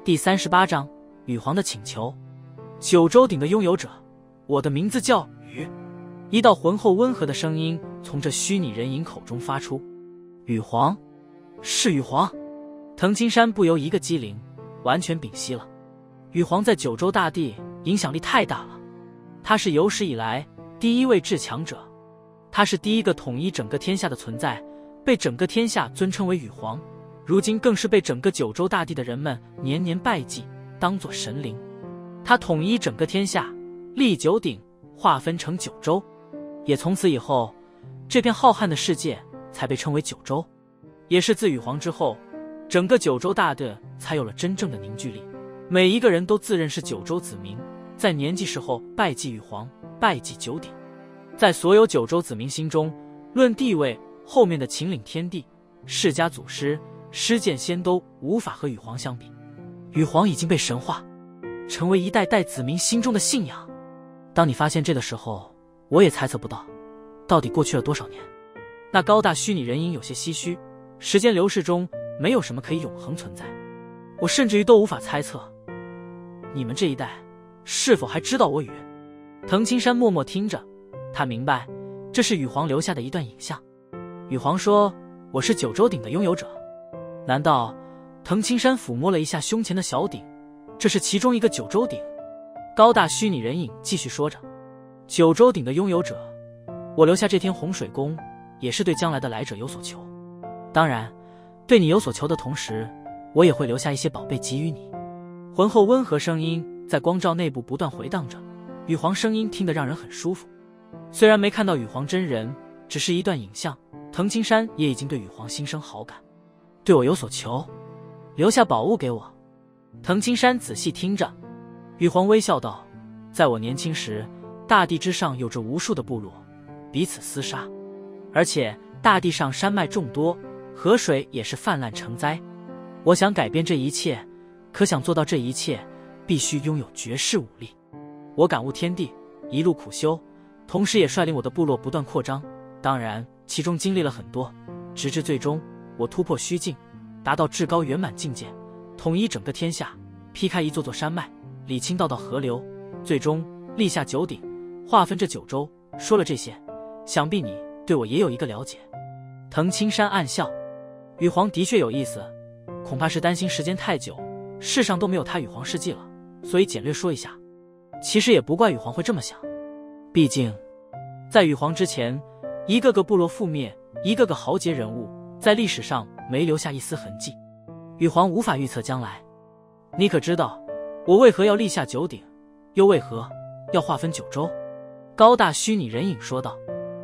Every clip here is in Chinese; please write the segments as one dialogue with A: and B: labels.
A: 第38章羽皇的请求。九州鼎的拥有者，我的名字叫羽。一道浑厚温和的声音从这虚拟人影口中发出。羽皇，是羽皇。藤青山不由一个机灵，完全屏息了。羽皇在九州大地影响力太大了，他是有史以来第一位至强者，他是第一个统一整个天下的存在，被整个天下尊称为羽皇，如今更是被整个九州大地的人们年年拜祭，当作神灵。他统一整个天下，立九鼎，划分成九州，也从此以后，这片浩瀚的世界才被称为九州。也是自羽皇之后，整个九州大地才有了真正的凝聚力，每一个人都自认是九州子民，在年纪时候拜祭羽皇，拜祭九鼎。在所有九州子民心中，论地位，后面的秦岭天帝、释迦祖师、施剑仙都无法和羽皇相比。羽皇已经被神化，成为一代代子民心中的信仰。当你发现这的时候，我也猜测不到底过去了多少年。那高大虚拟人影有些唏嘘，时间流逝中没有什么可以永恒存在，我甚至于都无法猜测你们这一代是否还知道我羽。藤青山默默听着，他明白这是羽皇留下的一段影像。羽皇说，我是九州鼎的拥有者。难道？藤青山抚摸了一下胸前的小鼎，这是其中一个九州鼎。高大虚拟人影继续说着，九州鼎的拥有者，我留下这天洪水宫也是对将来的来者有所求，当然对你有所求的同时，我也会留下一些宝贝给予你。浑厚温和声音在光照内部不断回荡着，羽皇声音听得让人很舒服。虽然没看到羽皇真人，只是一段影像，藤青山也已经对羽皇心生好感。对我有所求，留下宝物给我。藤青山仔细听着，羽皇微笑道，在我年轻时，大地之上有着无数的部落，彼此厮杀，而且大地上山脉众多，河水也是泛滥成灾。我想改变这一切，可想做到这一切，必须拥有绝世武力。我感悟天地，一路苦修，同时也率领我的部落不断扩张，当然其中经历了很多，直至最终我突破虚境，达到至高圆满境界，统一整个天下，劈开一座座山脉，理清道道河流，最终立下九鼎，划分这九州。说了这些，想必你对我也有一个了解。藤青山暗笑，羽皇的确有意思，恐怕是担心时间太久，世上都没有他羽皇事迹了，所以简略说一下。其实也不怪羽皇会这么想，毕竟在羽皇之前，一个个部落覆灭，一个个豪杰人物在历史上没留下一丝痕迹。羽皇无法预测将来，你可知道我为何要立下九鼎，又为何要划分九州？高大虚拟人影说道。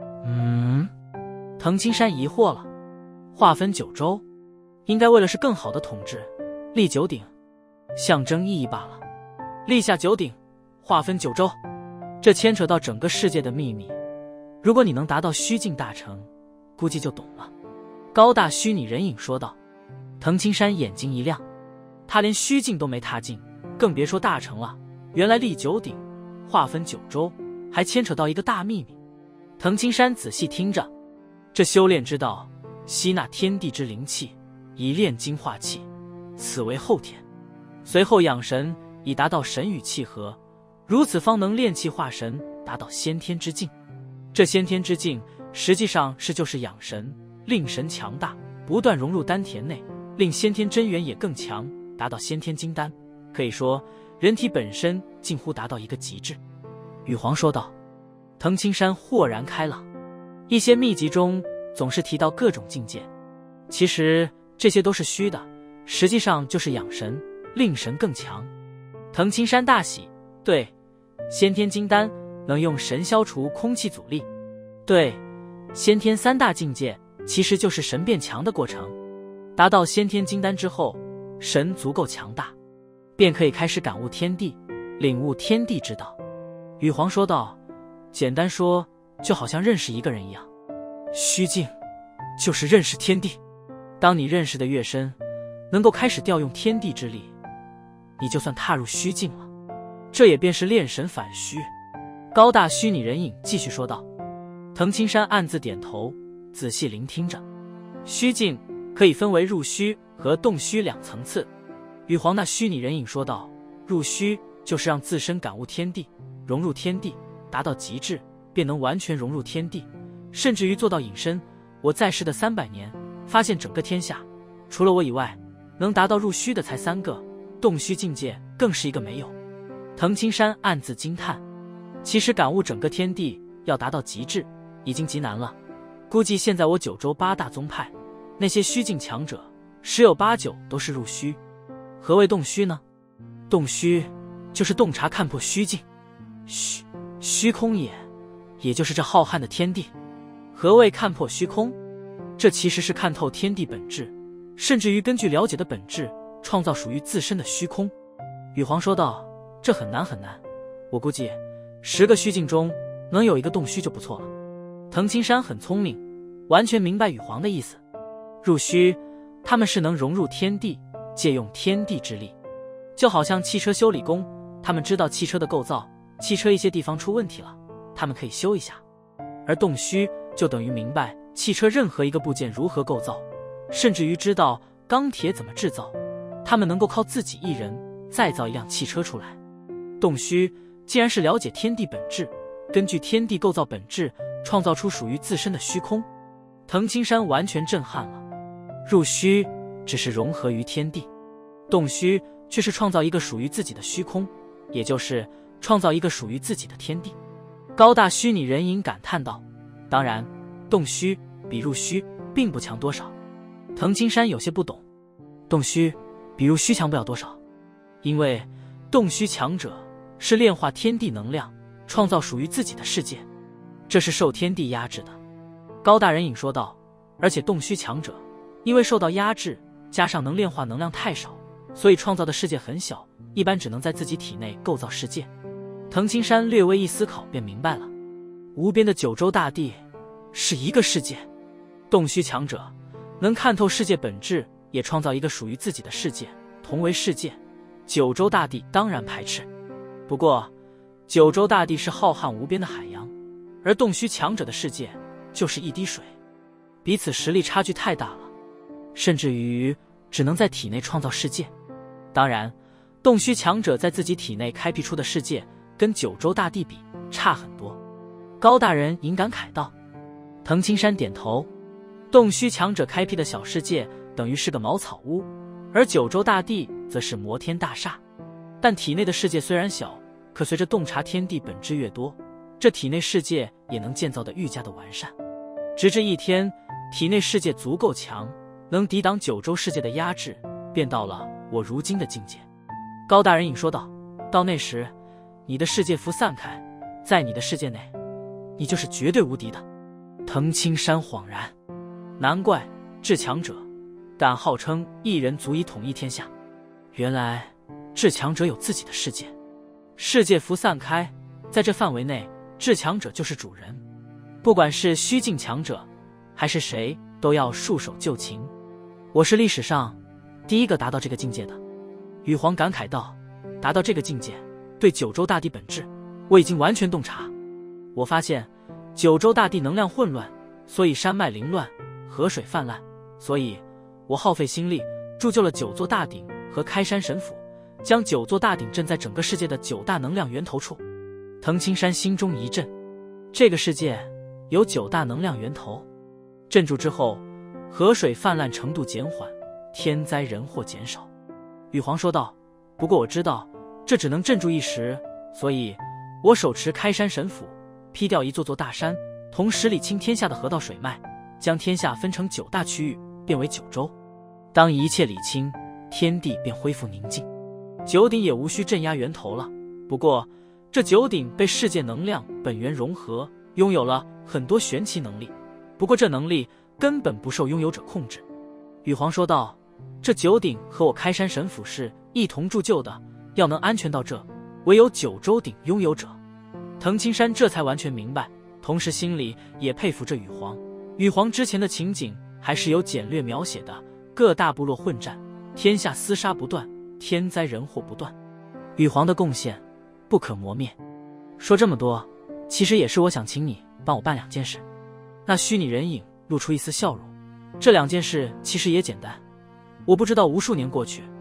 A: 藤青山疑惑了，划分九州应该为了是更好的统治，立九鼎象征意义罢了。立下九鼎，划分九州，这牵扯到整个世界的秘密，如果你能达到虚境大成，估计就懂了。高大虚拟人影说道。藤青山眼睛一亮，他连虚境都没踏进，更别说大成了。原来立九鼎，划分九州，还牵扯到一个大秘密。藤青山仔细听着，这修炼之道，吸纳天地之灵气，以炼精化气，此为后天。随后养神，以达到神与气合，如此方能炼气化神，达到先天之境。这先天之境，实际上就是养神，令神强大，不断融入丹田内，令先天真元也更强，达到先天金丹。可以说，人体本身近乎达到一个极致。羽皇说道。藤青山豁然开朗，一些秘籍中总是提到各种境界，其实这些都是虚的，实际上就是养神，令神更强。藤青山大喜，对，先天金丹能用神消除空气阻力，对，先天三大境界其实就是神变强的过程。达到先天金丹之后，神足够强大，便可以开始感悟天地，领悟天地之道。羽皇说道，简单说，就好像认识一个人一样，虚境就是认识天地。当你认识的越深，能够开始调用天地之力，你就算踏入虚境了，这也便是炼神反虚。高大虚拟人影继续说道。藤青山暗自点头，仔细聆听着。虚境可以分为入虚和动虚两层次， 羽皇那虚拟人影说道：“入虚就是让自身感悟天地，融入天地，达到极致，便能完全融入天地，甚至于做到隐身。我在世的300年，发现整个天下，除了我以外，能达到入虚的才3个，洞虚境界更是一个没有。”藤青山暗自惊叹，其实感悟整个天地要达到极致，已经极难了。估计现在我九州8大宗派，那些虚境强者，10有8九都是入虚。何谓洞虚呢？洞虚就是洞察看破虚境，虚空也就是这浩瀚的天地。何谓看破虚空？这其实是看透天地本质，甚至于根据了解的本质，创造属于自身的虚空。羽皇说道：“这很难很难，我估计10个虚境中能有1个洞虚就不错了。”藤青山很聪明，完全明白羽皇的意思。入虚，他们是能融入天地，借用天地之力，就好像汽车修理工，他们知道汽车的构造，汽车一些地方出问题了，他们可以修一下。而洞虚就等于明白汽车任何一个部件如何构造，甚至于知道钢铁怎么制造，他们能够靠自己一人再造一辆汽车出来。洞虚既然是了解天地本质，根据天地构造本质，创造出属于自身的虚空。藤青山完全震撼了。入虚只是融合于天地，洞虚却是创造一个属于自己的虚空，也就是创造一个属于自己的天地。高大虚拟人影感叹道：“当然，洞虚比入虚并不强多少。”藤青山有些不懂，洞虚比入虚强不了多少，因为洞虚强者是炼化天地能量，创造属于自己的世界，这是受天地压制的。高大人影说道：“而且洞虚强者因为受到压制，加上能炼化能量太少，所以创造的世界很小，一般只能在自己体内构造世界。”藤青山略微一思考便明白了，无边的九州大地是一个世界，洞虚强者能看透世界本质，也创造一个属于自己的世界，同为世界，九州大地当然排斥。不过九州大地是浩瀚无边的海洋，而洞虚强者的世界就是一滴水，彼此实力差距太大了，甚至于只能在体内创造世界。当然，洞虚强者在自己体内开辟出的世界跟九州大地比差很多。高大人影感慨道。藤青山点头，洞虚强者开辟的小世界等于是个茅草屋，而九州大地则是摩天大厦。但体内的世界虽然小，可随着洞察天地本质越多，这体内世界也能建造得愈加的完善，直至一天体内世界足够强，能抵挡九州世界的压制，便到了我如今的境界。高大人影说道：“到那时，你的世界符散开，在你的世界内，你就是绝对无敌的。”藤青山恍然，难怪至强者敢号称一人足以统一天下，原来至强者有自己的世界，世界符散开，在这范围内，至强者就是主人，不管是虚境强者还是谁，都要束手就擒。我是历史上第一个达到这个境界的。羽皇感慨道：“达到这个境界，对九州大地本质，我已经完全洞察。我发现九州大地能量混乱，所以山脉凌乱，河水泛滥，所以我耗费心力铸就了9座大鼎和开山神斧，将9座大鼎镇在整个世界的9大能量源头处。”藤青山心中一震，这个世界有9大能量源头，镇住之后，河水泛滥程度减缓，天灾人祸减少。羽皇说道：“不过我知道这只能镇住一时，所以我手持开山神斧，劈掉一座座大山，同时理清天下的河道水脉，将天下分成9大区域，变为9州。当一切理清，天地便恢复宁静，9鼎也无需镇压源头了。不过这9鼎被世界能量本源融合，拥有了很多玄奇能力，不过这能力根本不受拥有者控制。”羽皇说道：“这9鼎和我开山神斧是一同铸就的，要能安全到这，唯有9州鼎拥有者。”藤青山这才完全明白，同时心里也佩服着羽皇。羽皇之前的情景还是有简略描写的，各大部落混战，天下厮杀不断，天灾人祸不断，羽皇的贡献不可磨灭。说这么多，其实也是我想请你帮我办2件事。那虚拟人影露出一丝笑容，这2件事其实也简单。我不知道无数年过去，我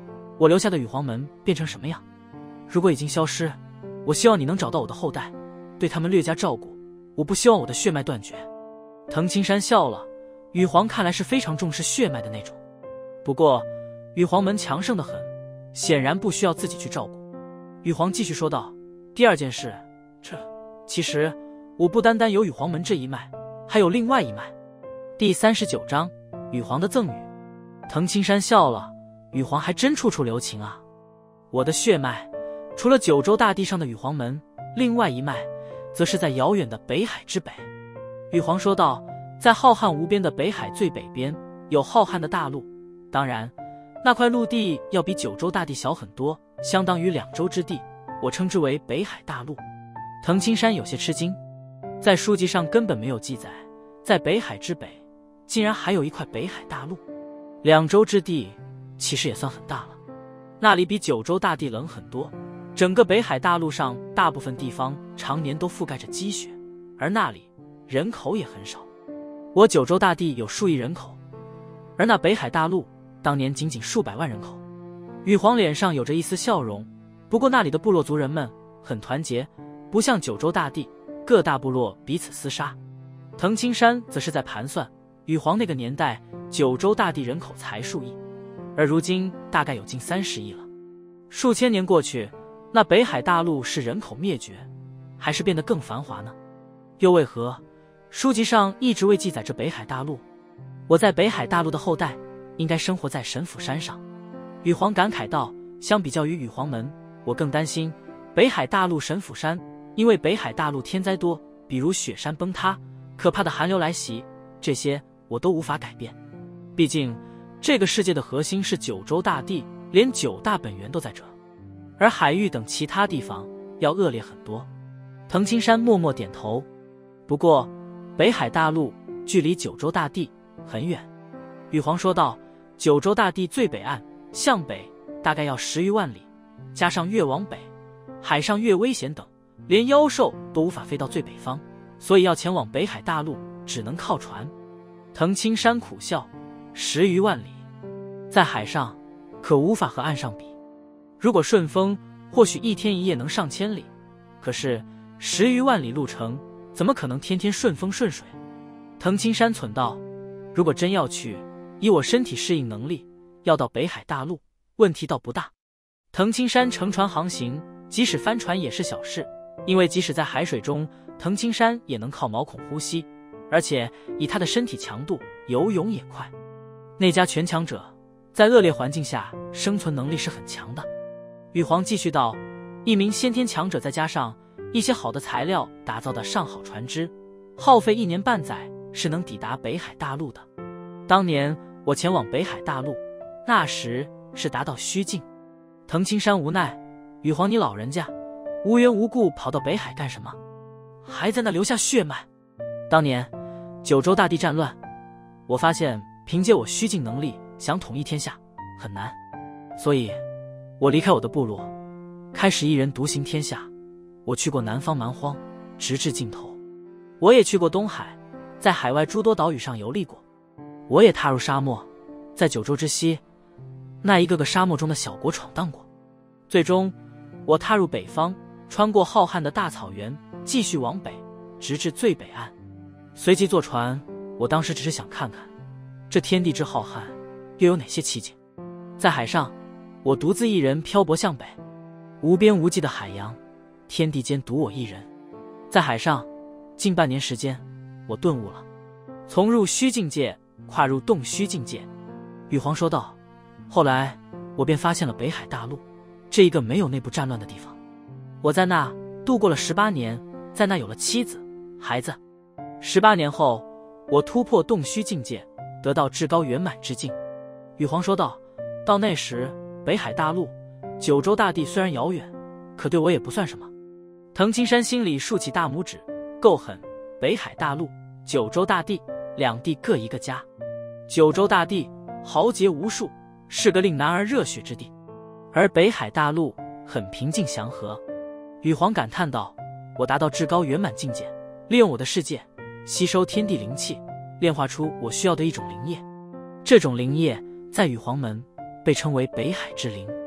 A: 我留下的羽皇门变成什么样？如果已经消失，我希望你能找到我的后代，对他们略加照顾。我不希望我的血脉断绝。藤青山笑了，羽皇看来是非常重视血脉的那种。不过，羽皇门强盛得很，显然不需要自己去照顾。羽皇继续说道：“第二件事，其实我不单单有羽皇门这一脉，还有另外一脉。”第39章，羽皇的赠与。藤青山笑了，羽皇还真处处留情啊。我的血脉，除了九州大地上的羽皇门，另外一脉，则是在遥远的北海之北。羽皇说道：“在浩瀚无边的北海最北边，有浩瀚的大陆。当然，那块陆地要比九州大地小很多，相当于2州之地。我称之为北海大陆。”藤青山有些吃惊，在书籍上根本没有记载，在北海之北，竟然还有一块北海大陆。2州之地其实也算很大了，那里比九州大地冷很多。整个北海大陆上大部分地方常年都覆盖着积雪，而那里人口也很少。我九州大地有数亿人口，而那北海大陆当年仅数百万人口。羽皇脸上有着一丝笑容，不过那里的部落族人们很团结，不像九州大地各大部落彼此厮杀。藤青山则是在盘算，羽皇那个年代九州大地人口才数亿，而如今大概有近30亿了。数千年过去，那北海大陆是人口灭绝，还是变得更繁华呢？又为何书籍上一直未记载这北海大陆？我在北海大陆的后代应该生活在神府山上。羽皇感慨道，相比较于羽皇门，我更担心北海大陆神府山，因为北海大陆天灾多，比如雪山崩塌，可怕的寒流来袭，这些我都无法改变。毕竟这个世界的核心是九州大地，连9大本源都在这，而海域等其他地方要恶劣很多。藤青山默默点头。不过北海大陆距离九州大地很远。羽皇说道，九州大地最北岸向北大概要10余万里，加上越往北海上越危险等，连妖兽都无法飞到最北方，所以要前往北海大陆只能靠船。藤青山苦笑，10余万里在海上可无法和岸上比。如果顺风，或许1天1夜能上千里，可是10余万里路程，怎么可能天天顺风顺水？藤青山忖道，如果真要去，以我身体适应能力，要到北海大陆，问题倒不大。藤青山乘船航行，即使翻船也是小事，因为即使在海水中，藤青山也能靠毛孔呼吸，而且以他的身体强度，游泳也快。那家全强者在恶劣环境下生存能力是很强的。羽皇继续道，一名先天强者再加上一些好的材料打造的上好船只，耗费1年半载是能抵达北海大陆的。当年我前往北海大陆，那时是达到虚境。藤青山无奈，羽皇你老人家无缘无故跑到北海干什么？还在那留下血脉。当年九州大地战乱，我发现凭借我虚境能力想统一天下很难，所以我离开我的部落，开始一人独行天下。我去过南方蛮荒，直至尽头。我也去过东海，在海外诸多岛屿上游历过。我也踏入沙漠，在九州之西那一个个沙漠中的小国闯荡过。最终我踏入北方，穿过浩瀚的大草原，继续往北，直至最北岸。随即坐船，我当时只是想看看这天地之浩瀚又有哪些奇景。在海上，我独自一人漂泊向北，无边无际的海洋，天地间独我一人。在海上近半年时间，我顿悟了，从入虚境界跨入洞虚境界。羽皇说道，后来我便发现了北海大陆这一个没有内部战乱的地方。我在那度过了18年，在那有了妻子孩子。18年后，我突破洞虚境界，得到至高圆满之境。羽皇说道，到那时北海大陆九州大地虽然遥远，可对我也不算什么。藤青山心里竖起大拇指，够狠！北海大陆九州大地两地各一个家，九州大地豪杰无数，是个令男儿热血之地，而北海大陆很平静祥和。羽皇感叹道，我达到至高圆满境界，利用我的世界吸收天地灵气，炼化出我需要的一种灵液。这种灵液在羽皇门被称为北海之灵。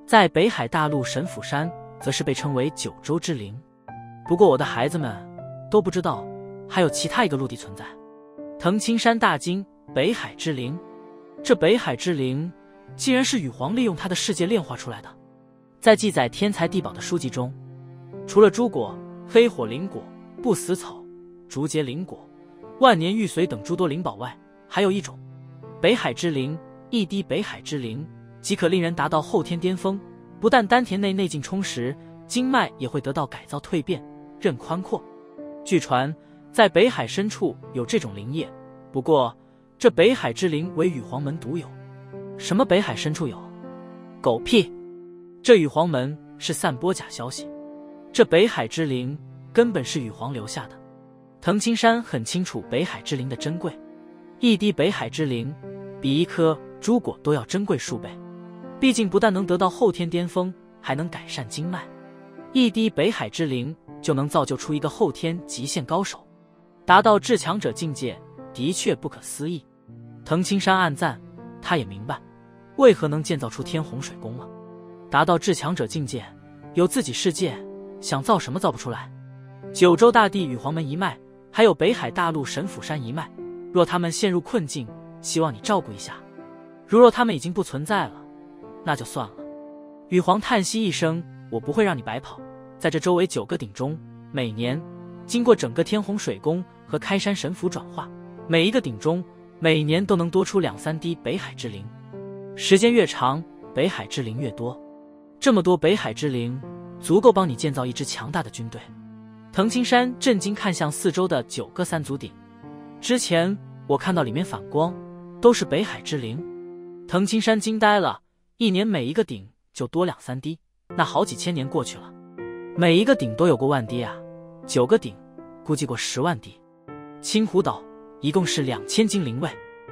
A: 在北海大陆神府山，则是被称为九州之灵。不过我的孩子们都不知道，还有其他一个陆地存在——藤青山大金北海之灵。这北海之灵，竟然是羽皇利用他的世界炼化出来的。在记载天才地宝的书籍中，除了朱果、黑火灵果、不死草、竹节灵果、万年玉髓等诸多灵宝外，还有一种北海之灵，一滴北海之灵即可令人达到后天巅峰，不但丹田内内劲充实，经脉也会得到改造蜕变，任宽阔。据传在北海深处有这种灵液，不过这北海之灵为羽皇门独有。什么北海深处有？狗屁！这羽皇门是散播假消息，这北海之灵根本是羽皇留下的。藤青山很清楚北海之灵的珍贵，一滴北海之灵比一颗朱果都要珍贵数倍，毕竟不但能得到后天巅峰，还能改善经脉。一滴北海之灵就能造就出一个后天极限高手，达到至强者境界，的确不可思议。藤青山暗赞，他也明白为何能建造出天洪水宫了。达到至强者境界，有自己世界，想造什么造不出来。九州大地羽皇门一脉，还有北海大陆神府山一脉，若他们陷入困境，希望你照顾一下。如若他们已经不存在了，那就算了。羽皇叹息一声，我不会让你白跑。在这周围9个鼎中，每年经过整个天洪水宫和开山神府转化，每一个鼎中每年都能多出2-3滴北海之灵，时间越长，北海之灵越多。这么多北海之灵，足够帮你建造一支强大的军队。藤青山震惊看向四周的9个3足鼎，之前我看到里面反光，都是北海之灵。藤青山惊呆了，一年每一个鼎就多2-3滴，那好几千年过去了，每一个鼎都有过万滴啊，9个鼎估计过10万滴。青湖岛一共是2000精灵卫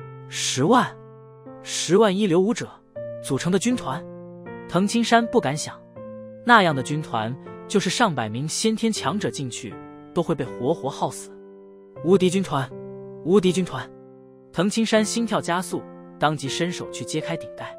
A: ，10万一流武者组成的军团。藤青山不敢想，那样的军团就是上百名先天强者进去都会被活活耗死。无敌军团，无敌军团！藤青山心跳加速，当即伸手去揭开顶盖。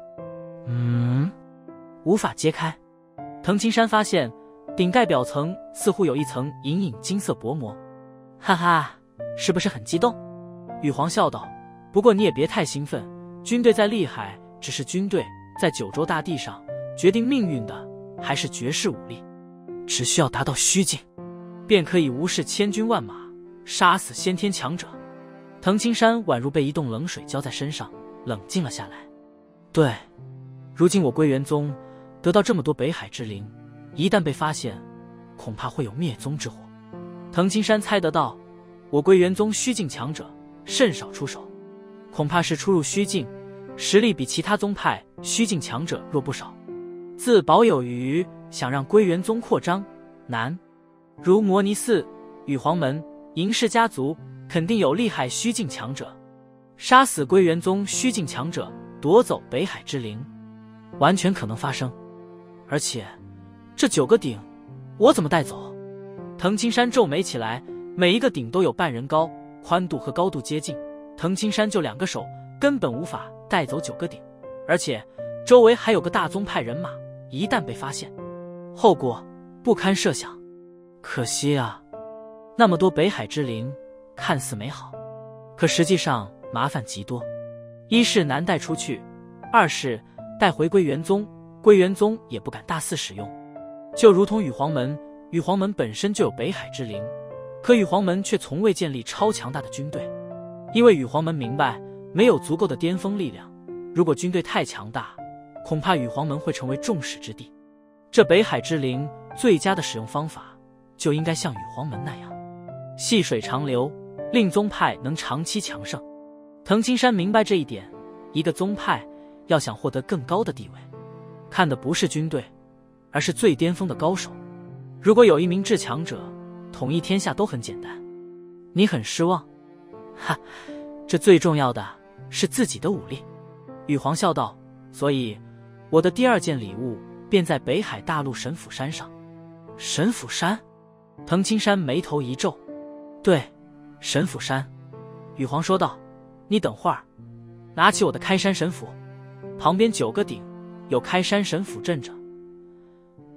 A: 无法揭开。藤青山发现顶盖表层似乎有一层隐隐金色薄膜。哈哈，是不是很激动？羽皇笑道，不过你也别太兴奋，军队再厉害，只是军队，在九州大地上决定命运的还是绝世武力，只需要达到虚境，便可以无视千军万马，杀死先天强者。藤青山宛如被一冻冷水浇在身上，冷静了下来。对，如今我归元宗得到这么多北海之灵，一旦被发现，恐怕会有灭宗之祸。藤青山猜得到，我归元宗虚境强者甚少出手，恐怕是初入虚境，实力比其他宗派虚境强者弱不少。自保有余，想让归元宗扩张难。如摩尼寺、羽皇门、银氏家族，肯定有厉害虚境强者。杀死归元宗虚境强者，夺走北海之灵，完全可能发生。而且这9个鼎我怎么带走？藤青山皱眉起来，每一个鼎都有半人高，宽度和高度接近，藤青山就2个手根本无法带走9个鼎，而且周围还有个大宗派人马，一旦被发现，后果不堪设想。可惜啊，那么多北海之灵看似美好，可实际上麻烦极多。一是难带出去，二是带回归元宗，归元宗也不敢大肆使用。就如同羽皇门，羽皇门本身就有北海之灵，可羽皇门却从未建立超强大的军队，因为羽皇门明白没有足够的巅峰力量，如果军队太强大，恐怕羽皇门会成为众矢之的。这北海之灵最佳的使用方法，就应该像羽皇门那样，细水长流，令宗派能长期强盛。藤青山明白这一点，一个宗派要想获得更高的地位，看的不是军队，而是最巅峰的高手。如果有一名至强者，统一天下都很简单。你很失望？哈，这最重要的是自己的武力。羽皇笑道，所以我的第2件礼物便在北海大陆神府山上。神府山？藤青山眉头一皱。对，神府山。羽皇说道，你等会儿，拿起我的开山神斧，旁边9个鼎有开山神斧镇着，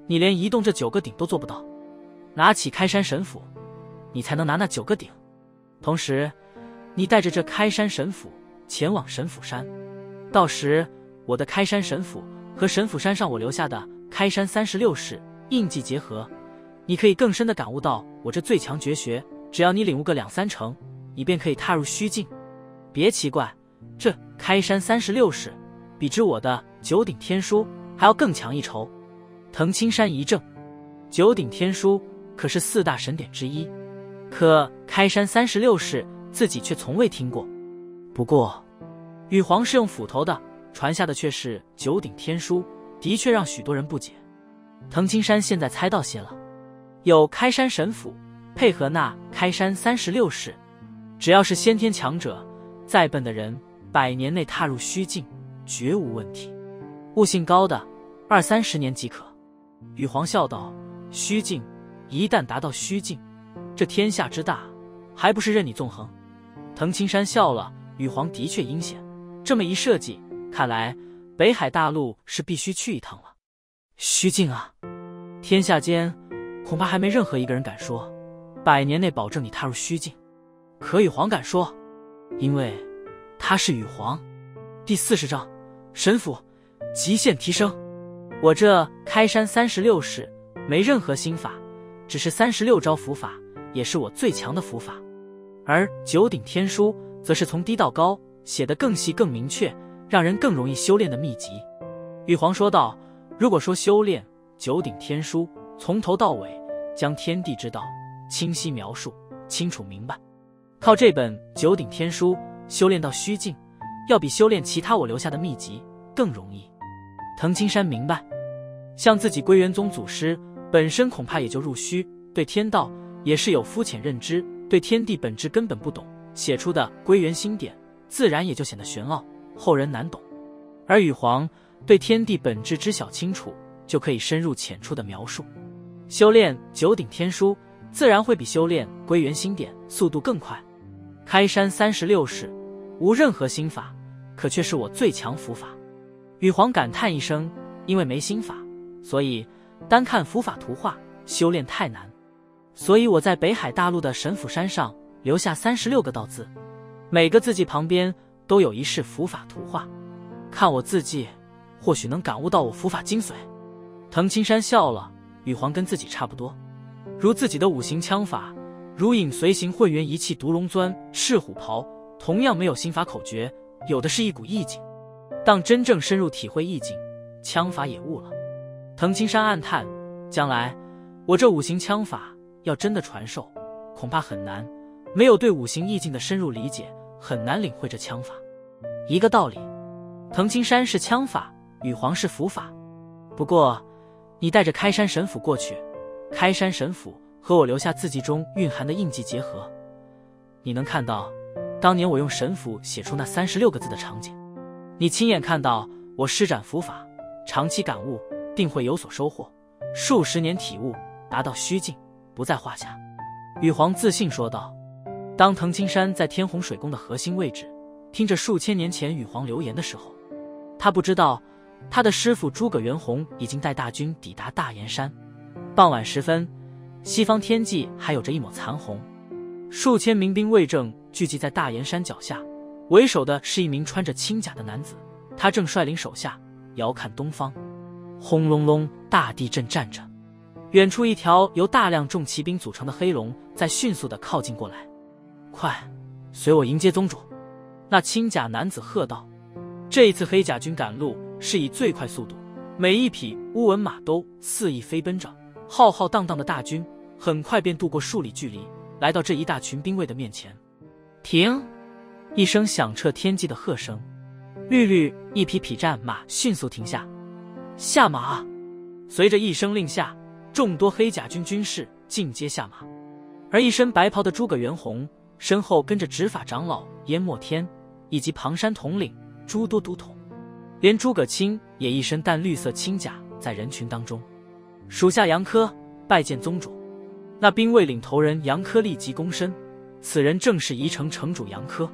A: 你连移动这9个鼎都做不到，拿起开山神斧，你才能拿那9个鼎。同时，你带着这开山神斧前往神斧山，到时我的开山神斧和神斧山上我留下的开山36式印记结合，你可以更深地感悟到我这最强绝学。只要你领悟个2-3成，你便可以踏入虚境。别奇怪，这开山36式比之我的9鼎天书还要更强一筹。藤青山一怔，9鼎天书可是4大神典之一，可开山36式自己却从未听过。不过羽皇是用斧头的，传下的却是9鼎天书，的确让许多人不解。藤青山现在猜到些了，有开山神斧配合那开山36式，只要是先天强者，再笨的人100年内踏入虚境绝无问题，悟性高的20-30年即可。羽皇笑道，虚境一旦达到虚境，这天下之大还不是任你纵横。藤青山笑了，羽皇的确阴险，这么一设计，看来北海大陆是必须去一趟了。虚境啊，天下间恐怕还没任何一个人敢说100年内保证你踏入虚境，可羽皇敢说，因为他是羽皇。第40章神斧极限提升。我这开山36式没任何心法，只是36招符法，也是我最强的符法。而9鼎天书则是从低到高写得更细更明确，让人更容易修炼的秘籍。羽皇说道，如果说修炼9鼎天书从头到尾将天地之道清晰描述清楚明白，靠这本9鼎天书修炼到虚境，要比修炼其他我留下的秘籍更容易。藤青山明白，像自己归元宗祖师本身恐怕也就入虚，对天道也是有肤浅认知，对天地本质根本不懂，写出的归元心典自然也就显得玄奥，后人难懂。而羽皇对天地本质知晓清楚，就可以深入浅出的描述。修炼9鼎天书自然会比修炼归元心典速度更快。开山36式无任何心法，可却是我最强符法。羽皇感叹一声，因为没心法，所以单看符法图画修炼太难，所以我在北海大陆的神斧山上留下36个道字，每个字迹旁边都有一式符法图画，看我字迹或许能感悟到我符法精髓。藤青山笑了，羽皇跟自己差不多，如自己的5行枪法，如影随形混元一气独龙钻赤虎袍，同样没有心法口诀，有的是一股意境。当真正深入体会意境，枪法也悟了。藤青山暗叹，将来我这5行枪法要真的传授，恐怕很难，没有对5行意境的深入理解，很难领会这枪法。一个道理，藤青山是枪法，羽皇是符法。不过你带着开山神斧过去，开山神斧和我留下字迹中蕴含的印记结合，你能看到当年我用神斧写出那36个字的场景，你亲眼看到我施展符法，长期感悟，定会有所收获，数十年体悟，达到虚境不在话下。羽皇自信说道。当藤青山在天洪水宫的核心位置听着数千年前羽皇留言的时候，他不知道他的师父诸葛元宏已经带大军抵达大岩山。傍晚时分，西方天际还有着一抹残红，数千民兵卫正聚集在大岩山脚下，为首的是一名穿着青甲的男子，他正率领手下遥看东方。轰隆隆，大地震战着，远处一条由大量重骑兵组成的黑龙在迅速地靠近过来。快，随我迎接宗主！那青甲男子喝道。这一次黑甲军赶路是以最快速度，每一匹乌纹马都肆意飞奔着，浩浩荡荡的大军很快便渡过数里距离，来到这一大群兵卫的面前。停！一声响彻天际的喝声，绿绿一匹匹战马迅速停下。下马！随着一声令下，众多黑甲军军士尽皆下马，而一身白袍的诸葛元宏身后跟着执法长老淹没天以及庞山统领诸多都统，连诸葛青也一身淡绿色青甲在人群当中。属下杨科拜见宗主。那兵卫领头人杨科立即躬身，此人正是宜城城主杨科。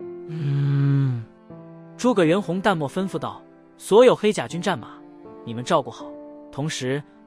A: 诸葛元宏淡漠吩咐道，所有黑甲军战马你们照顾好，同时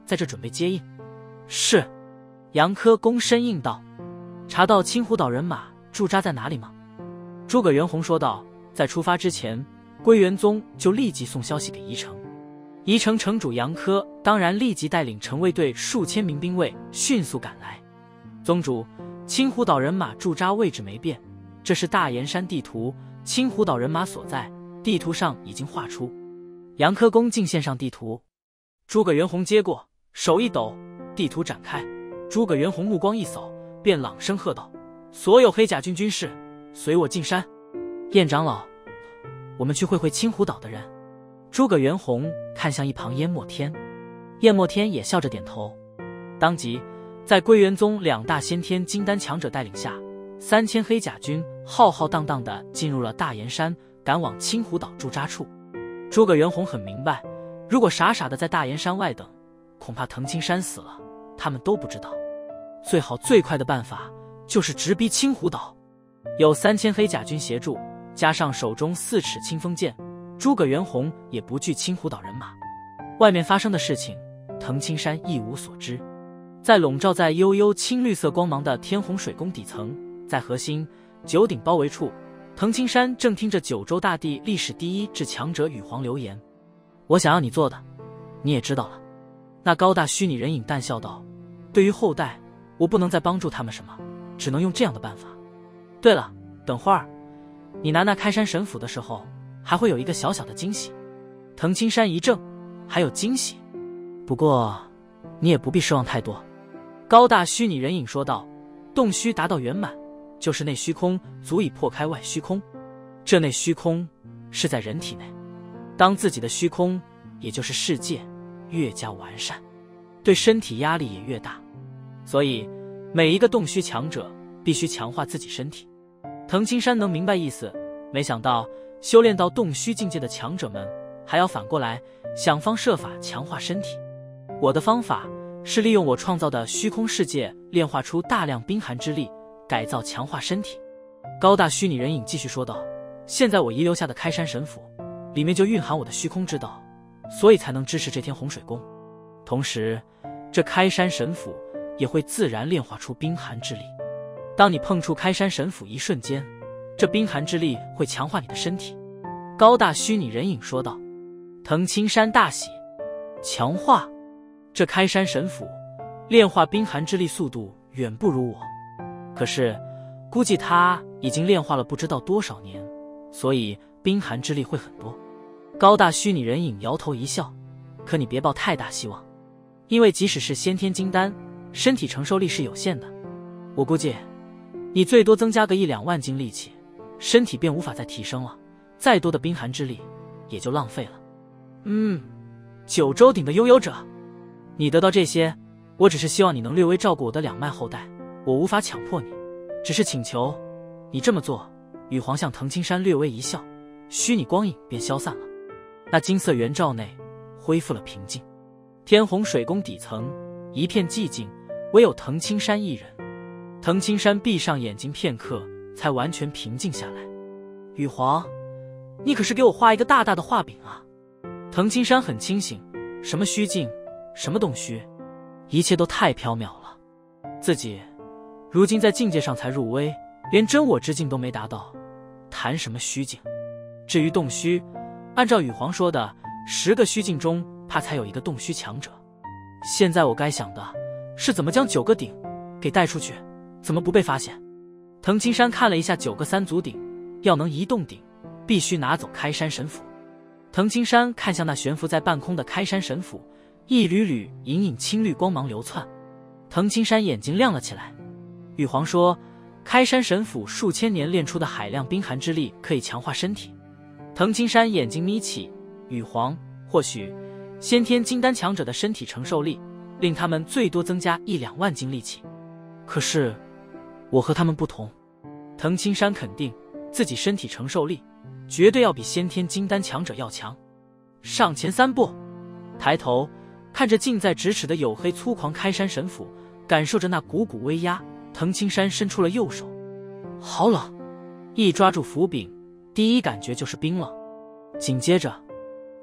A: 在这准备接应。是。杨科躬身应道。查到青湖岛人马驻扎在哪里吗？诸葛元宏说道。在出发之前，归元宗就立即送消息给宜城。宜城城主杨科当然立即带领城卫队数千名兵卫迅速赶来。宗主，青湖岛人马驻扎位置没变，这是大岩山地图，青湖岛人马所在，地图上已经画出。杨科恭敬献上地图。诸葛元宏接过，手一抖，地图展开。诸葛元宏目光一扫，便朗声喝道：所有黑甲军军士，随我进山。燕长老，我们去会会青湖岛的人。诸葛元宏看向一旁燕莫天，燕莫天也笑着点头。当即在归元宗2大先天金丹强者带领下，3000黑甲军浩浩荡荡地进入了大岩山，赶往青湖岛驻扎处。诸葛元宏很明白，如果傻傻的在大岩山外等，恐怕藤青山死了他们都不知道。最好最快的办法就是直逼青湖岛。有3000黑甲军协助，加上手中4尺清风剑，诸葛元宏也不惧青湖岛人马。外面发生的事情，藤青山一无所知。在笼罩在悠悠青绿色光芒的天虹水宫底层，在核心九鼎包围处，藤青山正听着九州大地历史第一至强者羽皇留言。我想要你做的，你也知道了。那高大虚拟人影淡笑道：对于后代，我不能再帮助他们什么，只能用这样的办法。对了，等会儿你拿那开山神斧的时候，还会有一个小小的惊喜。藤青山一怔，还有惊喜？不过你也不必失望太多。高大虚拟人影说道：洞虚达到圆满，就是内虚空足以破开外虚空。这内虚空是在人体内，当自己的虚空，也就是世界越加完善，对身体压力也越大。所以每一个洞虚强者必须强化自己身体。藤青山能明白意思，没想到修炼到洞虚境界的强者们还要反过来想方设法强化身体。我的方法是利用我创造的虚空世界炼化出大量冰寒之力，改造强化身体。高大虚拟人影继续说道：现在我遗留下的开山神斧里面就蕴含我的虚空之道，所以才能支持这天洪水宫。同时这开山神斧也会自然炼化出冰寒之力。当你碰触开山神斧一瞬间，这冰寒之力会强化你的身体。高大虚拟人影说道。藤青山大喜，强化这开山神斧炼化冰寒之力速度远不如我，可是估计他已经炼化了不知道多少年，所以冰寒之力会很多。高大虚拟人影摇头一笑，可你别抱太大希望，因为即使是先天金丹，身体承受力是有限的。我估计你最多增加个1-2万斤力气，身体便无法再提升了，再多的冰寒之力也就浪费了。九州鼎的拥有者，你得到这些，我只是希望你能略微照顾我的2脉后代，我无法强迫你，只是请求你这么做。羽皇向藤青山略微一笑，虚拟光影便消散了。那金色圆罩内恢复了平静，天虹水宫底层一片寂静，唯有藤青山一人。藤青山闭上眼睛片刻，才完全平静下来。羽皇，你可是给我画一个大大的画饼啊！藤青山很清醒，什么虚境，什么洞虚，一切都太缥缈了。自己如今在境界上才入微，连真我之境都没达到，谈什么虚境？至于洞虚，按照羽皇说的，10个虚境中怕才有一个洞虚强者。现在我该想的是怎么将9个鼎给带出去，怎么不被发现？藤青山看了一下9个3足鼎，要能移动鼎，必须拿走开山神斧。藤青山看向那悬浮在半空的开山神斧，一缕缕隐隐青绿光芒流窜。藤青山眼睛亮了起来。羽皇说，开山神斧数千年炼出的海量冰寒之力可以强化身体。藤青山眼睛眯起，羽皇，或许先天金丹强者的身体承受力令他们最多增加1-2万斤力气，可是我和他们不同。藤青山肯定自己身体承受力绝对要比先天金丹强者要强。上前3步，抬头看着近在咫尺的黝黑粗狂开山神斧，感受着那股股威压，藤青山伸出了右手。好冷，一抓住斧柄，第一感觉就是冰冷。紧接着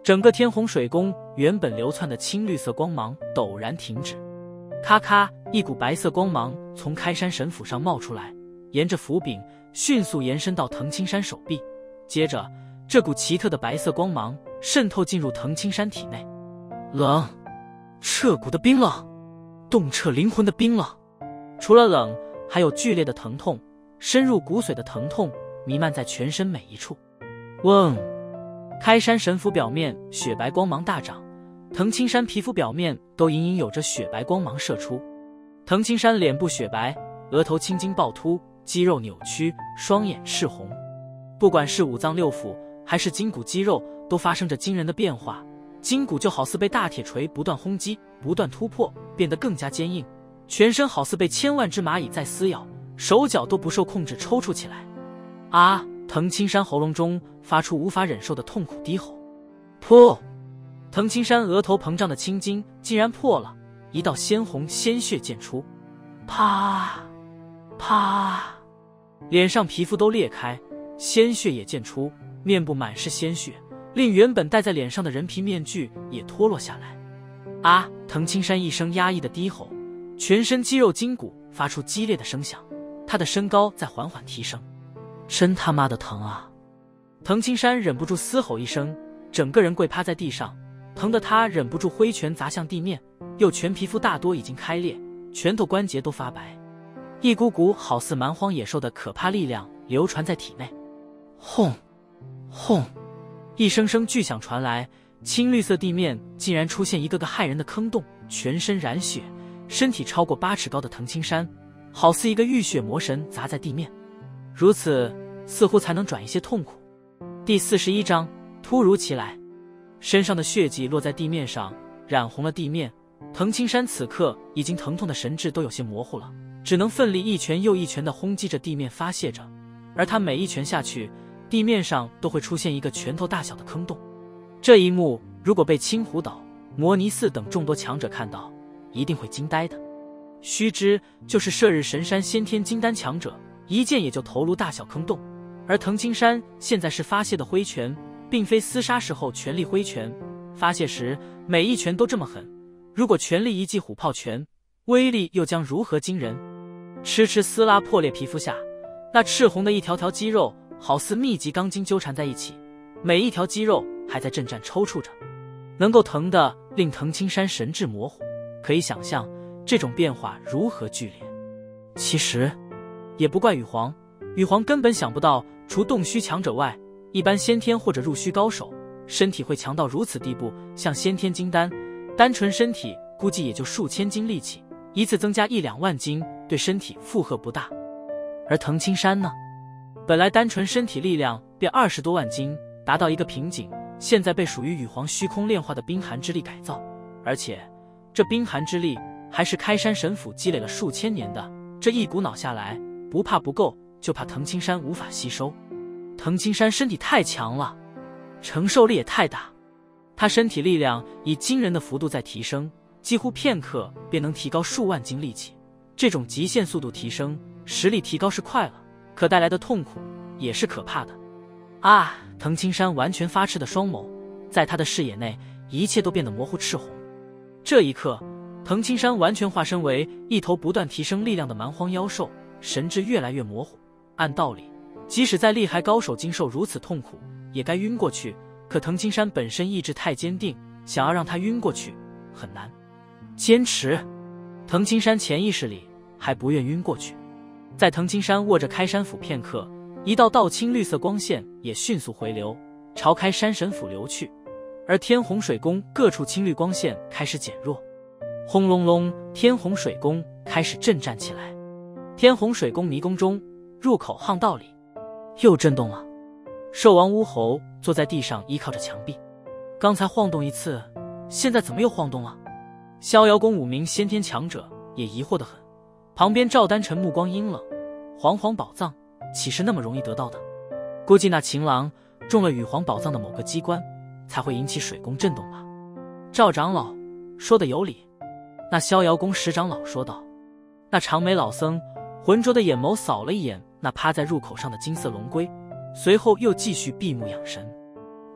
A: 整个天洪水宫原本流窜的青绿色光芒陡然停止，咔咔，一股白色光芒从开山神斧上冒出来，沿着斧柄迅速延伸到藤青山手臂。接着，这股奇特的白色光芒渗透进入藤青山体内，冷，彻骨的冰冷，冻彻灵魂的冰冷。除了冷，还有剧烈的疼痛，深入骨髓的疼痛弥漫在全身每一处。嗡！开山神斧表面雪白光芒大涨，藤青山皮肤表面都隐隐有着雪白光芒射出。藤青山脸部雪白，额头青筋暴突，肌肉扭曲，双眼赤红。不管是五脏六腑还是筋骨肌肉，都发生着惊人的变化。筋骨就好似被大铁锤不断轰击，不断突破，变得更加坚硬。全身好似被千万只蚂蚁在撕咬，手脚都不受控制抽搐起来。啊！藤青山喉咙中发出无法忍受的痛苦低吼。噗！藤青山额头膨胀的青筋竟然破了，一道鲜红鲜血溅出。啪！啪！脸上皮肤都裂开，鲜血也溅出，面部满是鲜血，令原本戴在脸上的人皮面具也脱落下来。啊！藤青山一声压抑的低吼，全身肌肉筋骨发出激烈的声响，他的身高在缓缓提升。真他妈的疼啊！藤青山忍不住嘶吼一声，整个人跪趴在地上，疼得他忍不住挥拳砸向地面，右拳皮肤大多已经开裂，拳头关节都发白，一股股好似蛮荒野兽的可怕力量流传在体内。轰！轰！一声声巨响传来，青绿色地面竟然出现一个个骇人的坑洞，全身染血，身体超过8尺高的藤青山好似一个浴血魔神砸在地面，如此似乎才能转一些痛苦。第41章突如其来。身上的血迹落在地面上，染红了地面。藤青山此刻已经疼痛的神智都有些模糊了，只能奋力一拳又一拳地轰击着地面发泄着，而他每一拳下去，地面上都会出现一个拳头大小的坑洞。这一幕如果被青湖岛、摩尼寺等众多强者看到，一定会惊呆的。须知就是射日神山先天金丹强者，一剑也就头颅大小坑洞，而藤青山现在是发泄的挥拳，并非厮杀时候全力挥拳，发泄时每一拳都这么狠，如果全力一记虎炮拳，威力又将如何惊人？哧哧撕拉破裂皮肤下，那赤红的一条条肌肉好似密集钢筋纠缠在一起，每一条肌肉还在震颤抽搐着，能够疼得令藤青山神志模糊，可以想象这种变化如何剧烈。其实也不怪羽皇，羽皇根本想不到，除洞虚强者外，一般先天或者入虚高手身体会强到如此地步。像先天金丹，单纯身体估计也就数千斤力气，一次增加1-2万斤，对身体负荷不大。而藤青山呢，本来单纯身体力量便20多万斤，达到一个瓶颈，现在被属于羽皇虚空炼化的冰寒之力改造，而且这冰寒之力还是开山神斧积累了数千年的，这一股脑下来，不怕不够，就怕藤青山无法吸收。藤青山身体太强了，承受力也太大，他身体力量以惊人的幅度在提升，几乎片刻便能提高数万斤力气。这种极限速度提升，实力提高是快了，可带来的痛苦也是可怕的。啊！藤青山完全发赤的双眸，在他的视野内，一切都变得模糊赤红。这一刻，藤青山完全化身为一头不断提升力量的蛮荒妖兽，神智越来越模糊。按道理，即使再厉害高手经受如此痛苦，也该晕过去，可藤青山本身意志太坚定，想要让他晕过去很难。坚持！藤青山潜意识里还不愿晕过去。在藤青山握着开山斧片刻，一道道青绿色光线也迅速回流，朝开山神斧流去，而天洪水宫各处青绿光线开始减弱。轰隆隆，天洪水宫开始震颤起来。天洪水宫迷宫中，入口巷道里又震动了。兽王乌猴坐在地上依靠着墙壁，刚才晃动一次，现在怎么又晃动了？逍遥宫5名先天强者也疑惑得很。旁边赵丹晨目光阴冷，煌煌宝藏岂是那么容易得到的？估计那情郎中了羽皇宝藏的某个机关，才会引起水宫震动吧。赵长老说的有理。那逍遥宫10长老说道。那长眉老僧浑浊的眼眸扫了一眼那趴在入口上的金色龙龟，随后又继续闭目养神。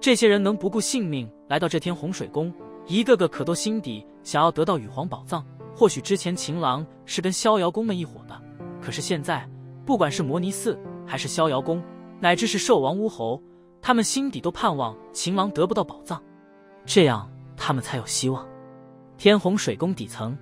A: 这些人能不顾性命来到这天洪水宫，一个个可都心底想要得到羽皇宝藏。或许之前秦郎是跟逍遥宫们一伙的，可是现在不管是摩尼寺还是逍遥宫，乃至是兽王乌侯，他们心底都盼望秦郎得不到宝藏，这样他们才有希望。天洪水宫底层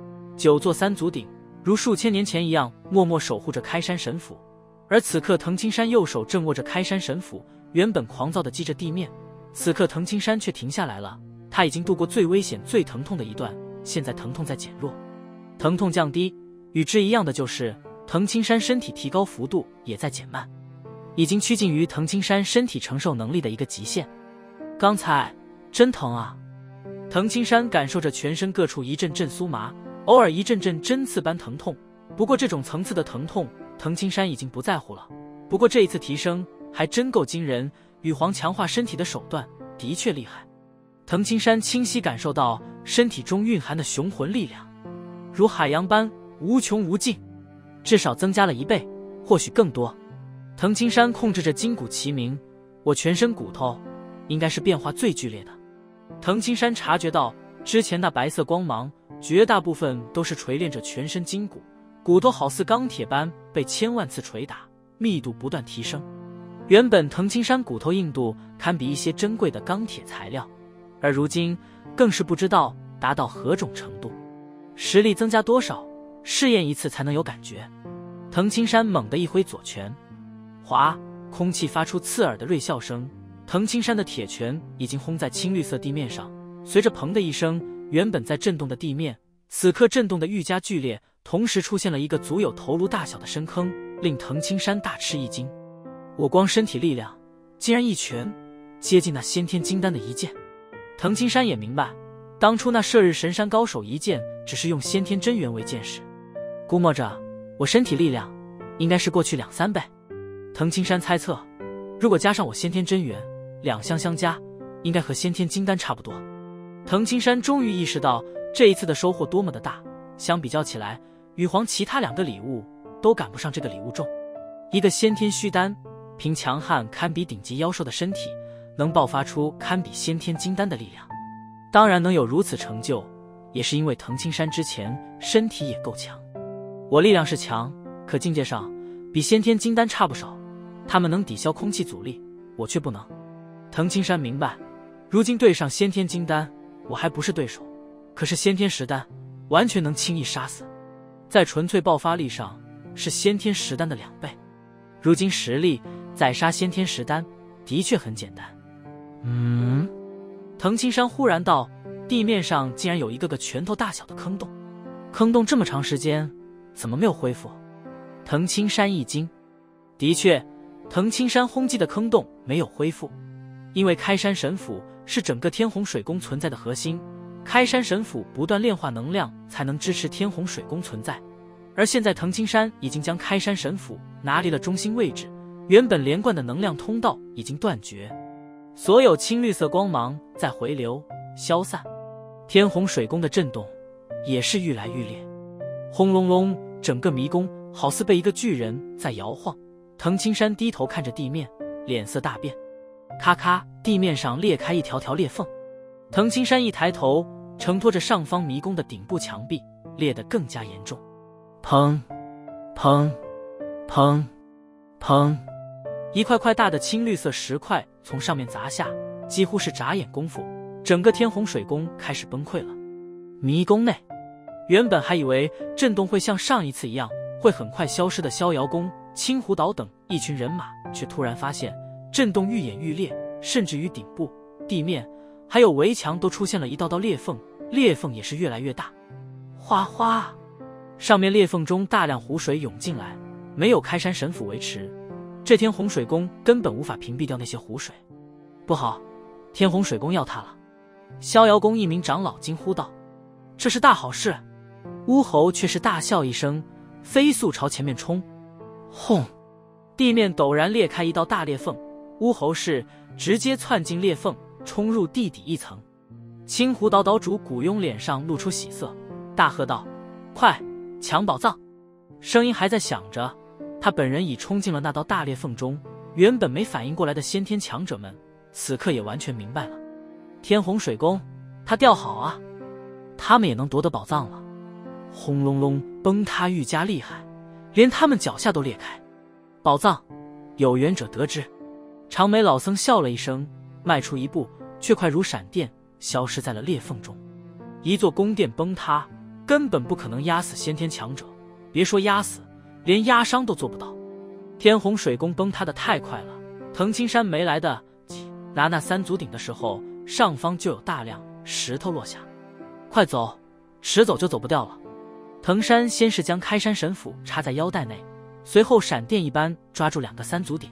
A: ，9座3足鼎如数千年前一样默默守护着开山神府，而此刻藤青山右手正握着开山神斧，原本狂躁地击着地面，此刻藤青山却停下来了。他已经度过最危险最疼痛的一段，现在疼痛在减弱，疼痛降低，与之一样的就是藤青山身体提高幅度也在减慢，已经趋近于藤青山身体承受能力的一个极限。刚才真疼啊！藤青山感受着全身各处一阵阵酥麻，偶尔一阵阵针刺般疼痛，不过这种层次的疼痛藤青山已经不在乎了。不过这一次提升还真够惊人，羽皇强化身体的手段的确厉害。藤青山清晰感受到身体中蕴含的雄浑力量，如海洋般无穷无尽，至少增加了1倍，或许更多。藤青山控制着筋骨齐鸣，我全身骨头应该是变化最剧烈的。藤青山察觉到之前那白色光芒绝大部分都是锤炼着全身筋骨，骨头好似钢铁般被1000万次捶打，密度不断提升。原本藤青山骨头硬度堪比一些珍贵的钢铁材料，而如今更是不知道达到何种程度，实力增加多少，试验一次才能有感觉。藤青山猛地一挥左拳，哗，空气发出刺耳的锐笑声，藤青山的铁拳已经轰在青绿色地面上，随着砰的一声，原本在震动的地面此刻震动得愈加剧烈，同时出现了一个足有头颅大小的深坑，令藤青山大吃一惊。我光身体力量竟然一拳接近那先天金丹的一剑。藤青山也明白，当初那射日神山高手一剑只是用先天真元为剑士，估摸着我身体力量应该是过去2-3倍。藤青山猜测，如果加上我先天真元，2项相加应该和先天金丹差不多。藤青山终于意识到这一次的收获多么的大，相比较起来，羽皇其他2个礼物都赶不上这个礼物重。一个先天虚丹，凭强悍堪比顶级妖兽的身体，能爆发出堪比先天金丹的力量。当然能有如此成就，也是因为藤青山之前身体也够强。我力量是强，可境界上比先天金丹差不少，他们能抵消空气阻力，我却不能。藤青山明白，如今对上先天金丹我还不是对手，可是先天实丹完全能轻易杀死，在纯粹爆发力上是先天实丹的2倍。如今实力再杀先天实丹的确很简单。藤青山忽然道，地面上竟然有一个个拳头大小的坑洞，坑洞这么长时间怎么没有恢复？藤青山一惊，的确，藤青山轰击的坑洞没有恢复，因为开山神斧是整个天洪水宫存在的核心，开山神斧不断炼化能量才能支持天洪水宫存在，而现在藤青山已经将开山神斧拿离了中心位置，原本连贯的能量通道已经断绝，所有青绿色光芒在回流消散，天洪水宫的震动也是愈来愈烈，轰隆隆，整个迷宫好似被一个巨人在摇晃。藤青山低头看着地面，脸色大变，咔咔，地面上裂开一条条裂缝。藤青山一抬头，承托着上方迷宫的顶部墙壁裂得更加严重。砰砰砰砰，一块块大的青绿色石块从上面砸下，几乎是眨眼功夫，整个天洪水宫开始崩溃了。迷宫内，原本还以为震动会像上一次一样会很快消失的逍遥宫、青湖岛等一群人马，却突然发现震动愈演愈烈，甚至于顶部、地面还有围墙都出现了一道道裂缝，裂缝也是越来越大。哗哗，上面裂缝中大量湖水涌进来，没有开山神斧维持，这天洪水宫根本无法屏蔽掉那些湖水。不好，天洪水宫要塌了！逍遥宫一名长老惊呼道：“这是大好事！”乌侯却是大笑一声，飞速朝前面冲。轰！地面陡然裂开一道大裂缝，乌侯是直接窜进裂缝，冲入地底一层。青湖岛岛主古庸脸上露出喜色，大喝道：“快，抢宝藏！”声音还在响着，他本人已冲进了那道大裂缝中。原本没反应过来的先天强者们， 此刻也完全明白了，天洪水宫他吊好啊，他们也能夺得宝藏了。轰隆隆，崩塌愈加厉害，连他们脚下都裂开。宝藏，有缘者得之。长眉老僧笑了一声，迈出一步，却快如闪电消失在了裂缝中。一座宫殿崩塌，根本不可能压死先天强者，别说压死，连压伤都做不到。天洪水宫崩塌的太快了，藤青山没来得及拿那3足鼎的时候，上方就有大量石头落下。快走，迟走就走不掉了。藤山先是将开山神斧插在腰带内，随后闪电一般抓住2个3足鼎。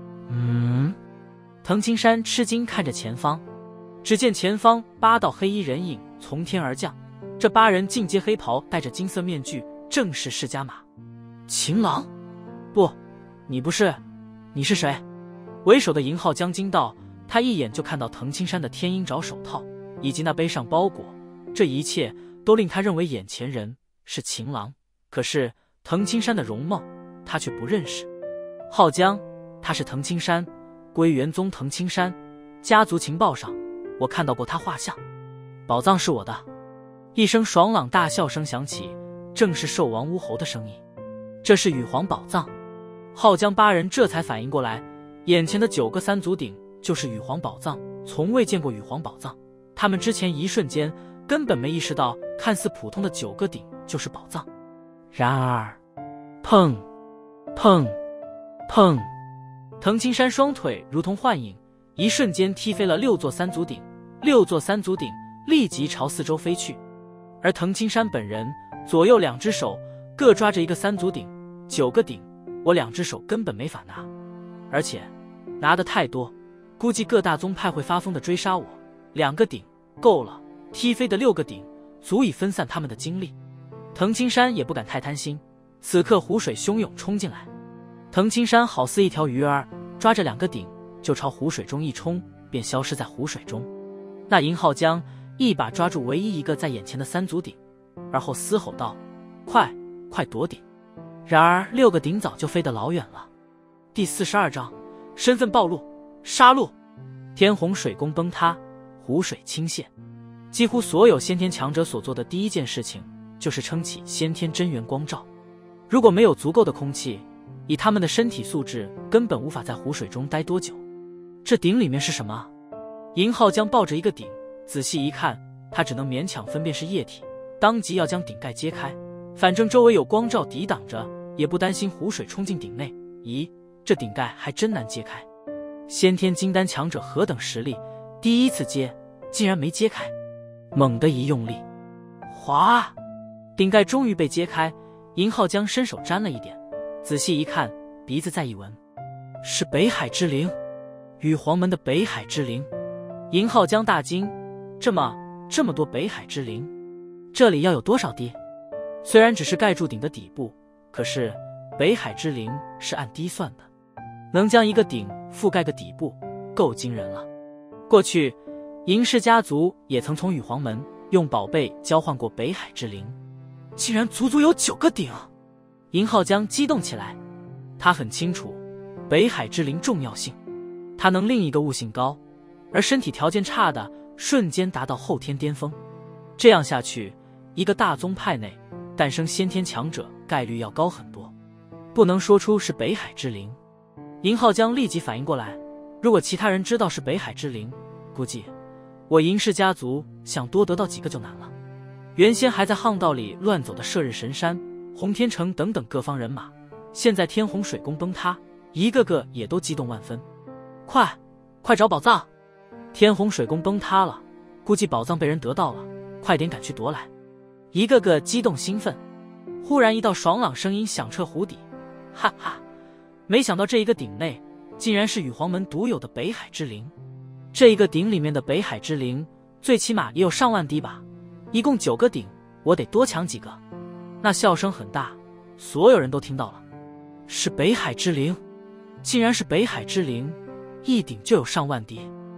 A: 藤青山吃惊看着前方，只见前方8道黑衣人影从天而降，这8人尽皆黑袍，戴着金色面具，正是释迦马。秦狼？不，你不是，你是谁？为首的银浩江惊道，他一眼就看到藤青山的天鹰爪手套以及那背上包裹，这一切都令他认为眼前人是秦狼。可是藤青山的容貌他却不认识。浩江，他是藤青山，归元宗藤青山，家族情报上我看到过他画像。宝藏是我的。一声爽朗大笑声响起，正是兽王乌猴的声音。这是羽皇宝藏。浩江8人这才反应过来，眼前的9个3足鼎就是羽皇宝藏，从未见过羽皇宝藏。他们之前一瞬间根本没意识到，看似普通的9个鼎就是宝藏。然而，砰砰砰，藤青山双腿如同幻影，一瞬间踢飞了6座3足鼎，6座3足鼎立即朝四周飞去。而藤青山本人左右2只手各抓着一个3足鼎，9个鼎我2只手根本没法拿，而且拿得太多，估计各大宗派会发疯的追杀我。2个鼎够了，踢飞的6个鼎足以分散他们的精力。藤青山也不敢太贪心，此刻湖水汹涌冲进来，藤青山好似一条鱼儿，抓着2个鼎就朝湖水中一冲，便消失在湖水中。那银浩江一把抓住唯一一个在眼前的3足鼎，而后嘶吼道：快夺鼎！然而6个鼎早就飞得老远了。第42章身份暴露，杀戮。天洪水宫崩塌，湖水倾泻。几乎所有先天强者所做的第一件事情就是撑起先天真元光罩。如果没有足够的空气，以他们的身体素质根本无法在湖水中待多久。这鼎里面是什么？银浩江抱着一个鼎，仔细一看，他只能勉强分辨是液体，当即要将鼎盖揭开，反正周围有光罩抵挡着，也不担心湖水冲进鼎内。咦，这鼎盖还真难揭开。先天金丹强者何等实力，第一次揭竟然没揭开。猛地一用力，哗，鼎盖终于被揭开。银浩江伸手沾了一点，仔细一看，鼻子再一闻，是北海之灵，羽皇门的北海之灵。银浩江大惊，这么多北海之灵，这里要有多少滴？虽然只是盖住鼎的底部，可是北海之灵是按滴算的，能将一个鼎覆盖个底部，够惊人了。过去银氏家族也曾从羽皇门用宝贝交换过北海之灵，竟然足足有9个鼎。银浩江激动起来，他很清楚北海之灵重要性，它能令一个悟性高而身体条件差的瞬间达到后天巅峰。这样下去，一个大宗派内诞生先天强者概率要高很多。不能说出是北海之灵。银浩江立即反应过来，如果其他人知道是北海之灵，估计我银氏家族想多得到几个就难了。原先还在巷道里乱走的射日神山、洪天城等等各方人马，现在天洪水宫崩塌，一个个也都激动万分。快找宝藏！天洪水宫崩塌了，估计宝藏被人得到了，快点赶去夺来！一个个激动兴奋。忽然一道爽朗声音响彻湖底，哈哈，没想到这一个鼎内竟然是羽皇门独有的北海之灵。这一个鼎里面的北海之灵最起码也有上万滴吧，一共9个鼎，我得多抢几个。那笑声很大，所有人都听到了。是北海之灵，竟然是北海之灵，一鼎就有上万滴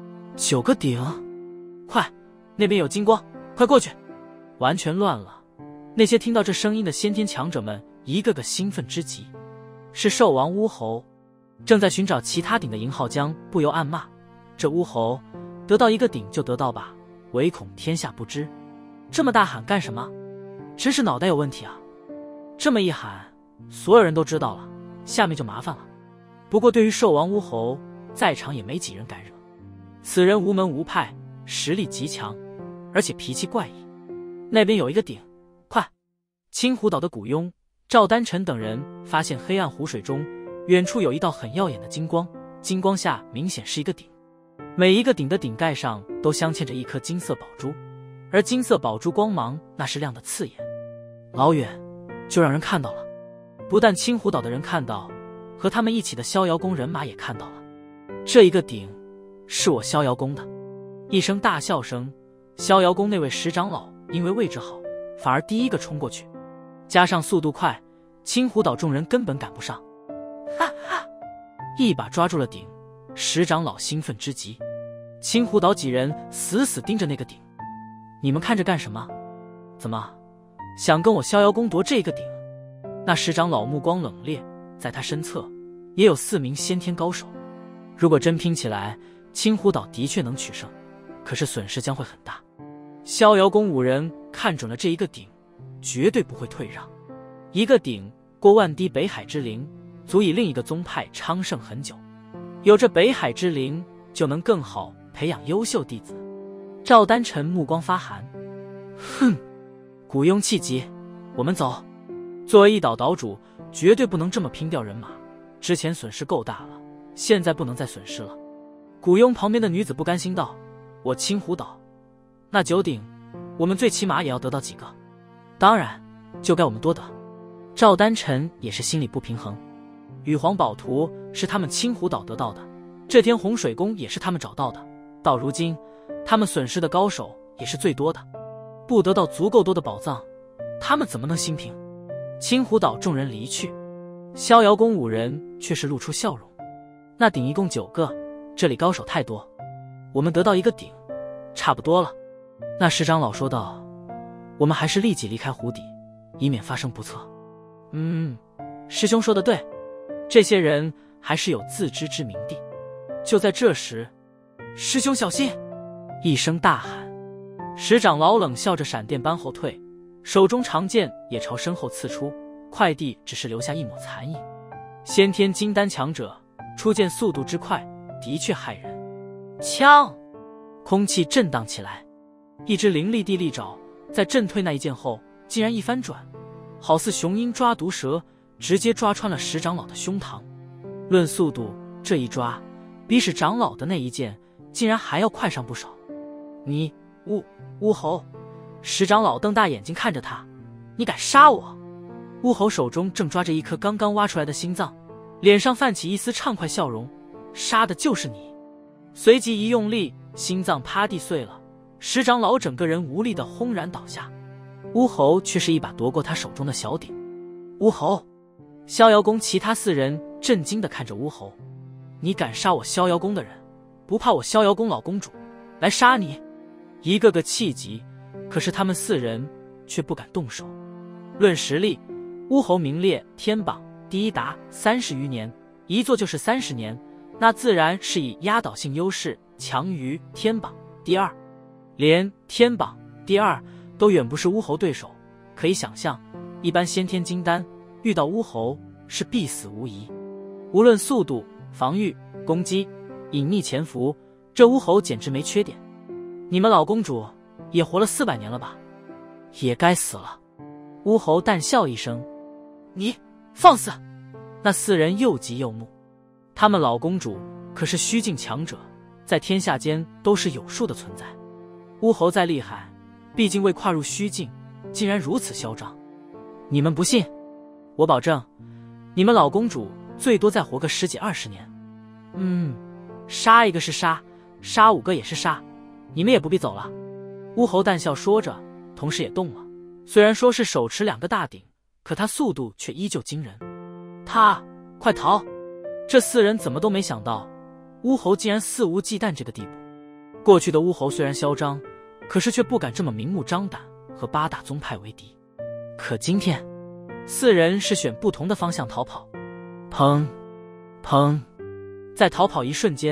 A: ，9个鼎！快，那边有金光，快过去！完全乱了。那些听到这声音的先天强者们一个个兴奋之极。是兽王乌猴。正在寻找其他鼎的银浩江不由暗骂， 这巫侯得到一个鼎就得到吧，唯恐天下不知。这么大喊干什么？真是脑袋有问题啊！这么一喊，所有人都知道了，下面就麻烦了。不过对于兽王巫侯，在场也没几人敢惹。此人无门无派，实力极强，而且脾气怪异。那边有一个鼎，快！青湖岛的古庸、赵丹臣等人发现黑暗湖水中远处有一道很耀眼的金光，金光下明显是一个鼎，每一个鼎的鼎盖上都镶嵌着一颗金色宝珠，而金色宝珠光芒那是亮得刺眼，老远就让人看到了。不但青湖岛的人看到，和他们一起的逍遥宫人马也看到了。这一个鼎是我逍遥宫的。一声大笑声，逍遥宫那位石长老因为位置好，反而第一个冲过去，加上速度快，青湖岛众人根本赶不上。哈哈！一把抓住了鼎，石长老兴奋之极。青湖岛几人死死盯着那个鼎。你们看着干什么？怎么想跟我逍遥宫夺这个鼎？那石长老目光冷冽，在他身侧也有4名先天高手。如果真拼起来，青湖岛的确能取胜，可是损失将会很大。逍遥宫5人看准了这一个鼎，绝对不会退让。一个鼎过万滴北海之灵，足以令一个宗派昌盛很久。有着北海之灵，就能更好培养优秀弟子。赵丹臣目光发寒，哼，古庸气急，我们走。作为一岛岛主，绝对不能这么拼掉人马，之前损失够大了，现在不能再损失了。古庸旁边的女子不甘心道：我青湖岛那9鼎，我们最起码也要得到几个，当然就该我们多得。赵丹臣也是心里不平衡，羽皇宝图是他们青湖岛得到的，这天洪水宫也是他们找到的，到如今他们损失的高手也是最多的，不得到足够多的宝藏，他们怎么能心平？青湖岛众人离去，逍遥宫5人却是露出笑容。那鼎一共9个，这里高手太多，我们得到一个鼎差不多了。那石长老说道：我们还是立即离开湖底，以免发生不测。师兄说的对，这些人还是有自知之明的。就在这时，师兄小心！一声大喊，石长老冷笑着闪电般后退，手中长剑也朝身后刺出，快地只是留下一抹残影。先天金丹强者出剑速度之快，的确骇人。枪！空气震荡起来，一只凌厉地利爪在震退那一剑后，竟然一翻转，好似雄鹰抓毒蛇，直接抓穿了石长老的胸膛。论速度，这一抓比石长老的那一剑竟然还要快上不少。你巫侯！石长老瞪大眼睛看着他，你敢杀我？巫侯手中正抓着一颗刚刚挖出来的心脏，脸上泛起一丝畅快笑容，杀的就是你。随即一用力，心脏趴地碎了，石长老整个人无力的轰然倒下。巫侯却是一把夺过他手中的小鼎。巫侯！逍遥宫其他4人震惊地看着巫侯，你敢杀我逍遥宫的人，不怕我逍遥宫老公主来杀你？一个个气急，可是他们4人却不敢动手。论实力，巫侯名列天榜第一达30余年，一做就是30年，那自然是以压倒性优势强于天榜第2，连天榜第2都远不是巫侯对手。可以想象，一般先天金丹遇到巫侯是必死无疑。无论速度、防御、攻击、隐匿潜伏，这巫侯简直没缺点。你们老公主也活了400年了吧？也该死了。巫侯淡笑一声，你放肆！那4人又急又怒，他们老公主可是虚境强者，在天下间都是有数的存在。巫侯再厉害，毕竟未跨入虚境，竟然如此嚣张。你们不信，我保证，你们老公主最多再活个10几20年。杀一个是杀，杀5个也是杀，你们也不必走了。巫侯淡笑说着，同时也动了。虽然说是手持2个大鼎，可他速度却依旧惊人。快逃！这4人怎么都没想到，巫侯竟然肆无忌惮这个地步。过去的巫侯虽然嚣张，可是却不敢这么明目张胆和8大宗派为敌。可今天4人是选不同的方向逃跑。砰砰！在逃跑一瞬间，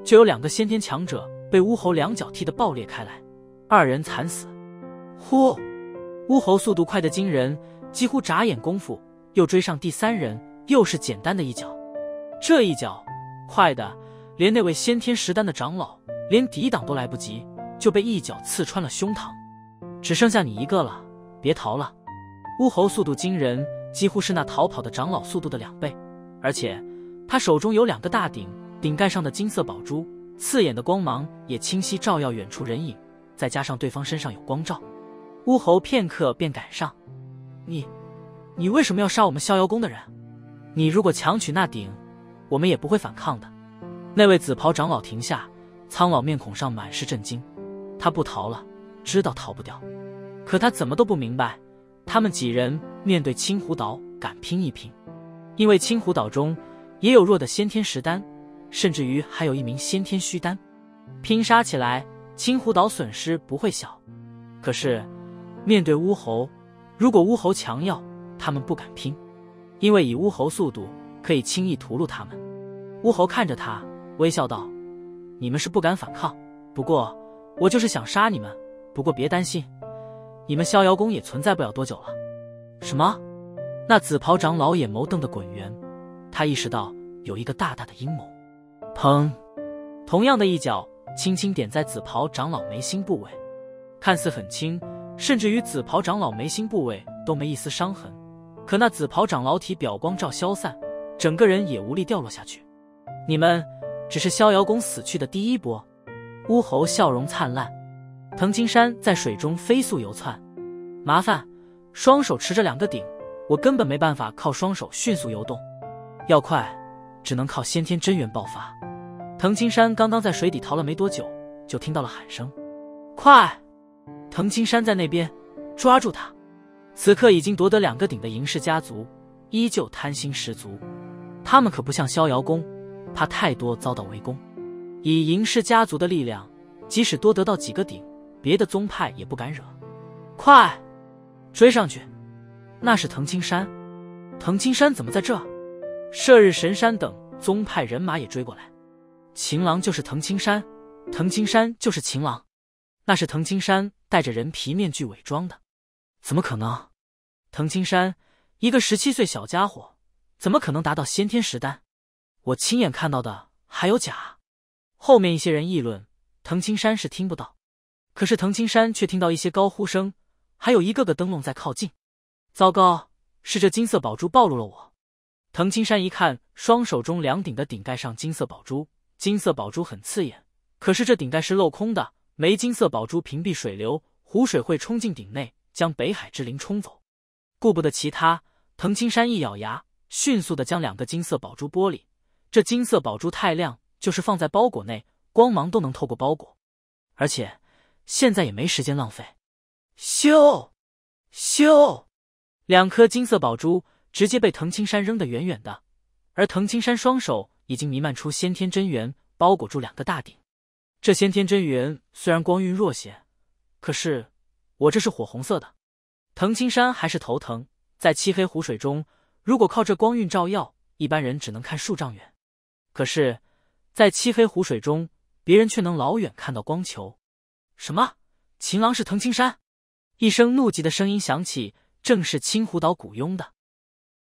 A: 就有2个先天强者被巫猴两脚踢得爆裂开来，2人惨死。呼！巫猴速度快得惊人，几乎眨眼功夫又追上第3人，又是简单的一脚。这一脚快的连那位先天10丹的长老连抵挡都来不及，就被一脚刺穿了胸膛。只剩下你一个了，别逃了。巫猴速度惊人，几乎是那逃跑的长老速度的2倍，而且他手中有2个大鼎，顶盖上的金色宝珠刺眼的光芒也清晰照耀远处人影，再加上对方身上有光照，巫猴片刻便赶上。你为什么要杀我们逍遥宫的人？你如果强取那鼎，我们也不会反抗的。那位紫袍长老停下，苍老面孔上满是震惊。他不逃了，知道逃不掉，可他怎么都不明白，他们几人面对青湖岛敢拼一拼，因为青湖岛中也有弱的先天10丹，甚至于还有1名先天虚丹，拼杀起来青湖岛损失不会小。可是面对巫猴，如果巫猴强要，他们不敢拼，因为以巫猴速度可以轻易屠戮他们。巫猴看着他微笑道，你们是不敢反抗，不过我就是想杀你们，不过别担心，你们逍遥宫也存在不了多久了。什么？那紫袍长老眼眸瞪得滚圆，他意识到有一个大大的阴谋。砰！同样的一脚轻轻点在紫袍长老眉心部位，看似很轻，甚至于紫袍长老眉心部位都没一丝伤痕，可那紫袍长老体表光照消散，整个人也无力掉落下去。你们只是逍遥宫死去的第一波。巫猴笑容灿烂。藤青山在水中飞速游窜，麻烦双手持着2个鼎，我根本没办法靠双手迅速游动，要快只能靠先天真元爆发。藤青山刚刚在水底逃了没多久，就听到了喊声，快！藤青山在那边，抓住他。此刻已经夺得2个鼎的赢氏家族依旧贪心十足，他们可不像逍遥宫，怕太多遭到围攻。以赢氏家族的力量，即使多得到几个鼎，别的宗派也不敢惹。快追上去！那是藤青山，藤青山怎么在这？射日神山等宗派人马也追过来。秦狼就是藤青山，藤青山就是秦狼，那是藤青山戴着人皮面具伪装的。怎么可能？藤青山一个17岁小家伙，怎么可能达到先天10丹？我亲眼看到的还有假。后面一些人议论，藤青山是听不到，可是藤青山却听到一些高呼声，还有一个个灯笼在靠近。糟糕，是这金色宝珠暴露了我。藤青山一看双手中2鼎的顶盖上金色宝珠，金色宝珠很刺眼，可是这顶盖是镂空的，没金色宝珠屏蔽水流，湖水会冲进鼎内，将北海之灵冲走。顾不得其他，藤青山一咬牙，迅速地将2个金色宝珠剥离。这金色宝珠太亮，就是放在包裹内，光芒都能透过包裹，而且现在也没时间浪费。咻咻，2颗金色宝珠直接被藤青山扔得远远的，而藤青山双手已经弥漫出先天真元，包裹住2个大鼎。这先天真元虽然光晕弱些，可是我这是火红色的。藤青山还是头疼，在漆黑湖水中，如果靠这光晕照耀，一般人只能看数丈远。可是在漆黑湖水中，别人却能老远看到光球。什么？秦狼是藤青山？一声怒极的声音响起，正是青湖岛古雍的。